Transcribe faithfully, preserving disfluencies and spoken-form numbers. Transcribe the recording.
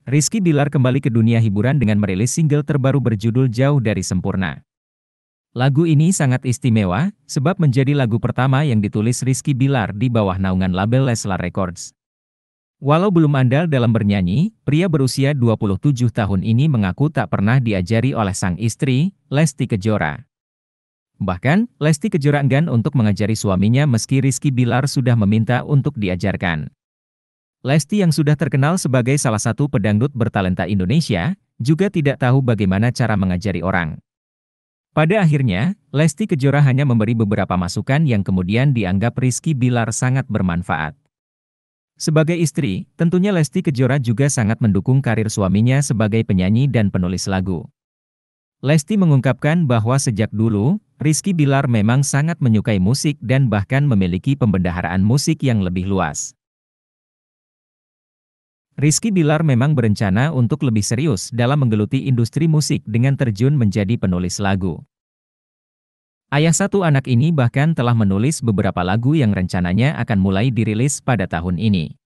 Rizky Bilar kembali ke dunia hiburan dengan merilis single terbaru berjudul Jauh Dari Sempurna. Lagu ini sangat istimewa, sebab menjadi lagu pertama yang ditulis Rizky Bilar di bawah naungan label Leslar Records. Walau belum andal dalam bernyanyi, pria berusia dua puluh tujuh tahun ini mengaku tak pernah diajari oleh sang istri, Lesti Kejora. Bahkan, Lesti Kejora enggan untuk mengajari suaminya meski Rizky Bilar sudah meminta untuk diajarkan. Lesti yang sudah terkenal sebagai salah satu pedangdut bertalenta Indonesia, juga tidak tahu bagaimana cara mengajari orang. Pada akhirnya, Lesti Kejora hanya memberi beberapa masukan yang kemudian dianggap Rizky Bilar sangat bermanfaat. Sebagai istri, tentunya Lesti Kejora juga sangat mendukung karir suaminya sebagai penyanyi dan penulis lagu. Lesti mengungkapkan bahwa sejak dulu, Rizky Bilar memang sangat menyukai musik dan bahkan memiliki pembendaharaan musik yang lebih luas. Rizky Bilar memang berencana untuk lebih serius dalam menggeluti industri musik dengan terjun menjadi penulis lagu. Ayah satu anak ini bahkan telah menulis beberapa lagu yang rencananya akan mulai dirilis pada tahun ini.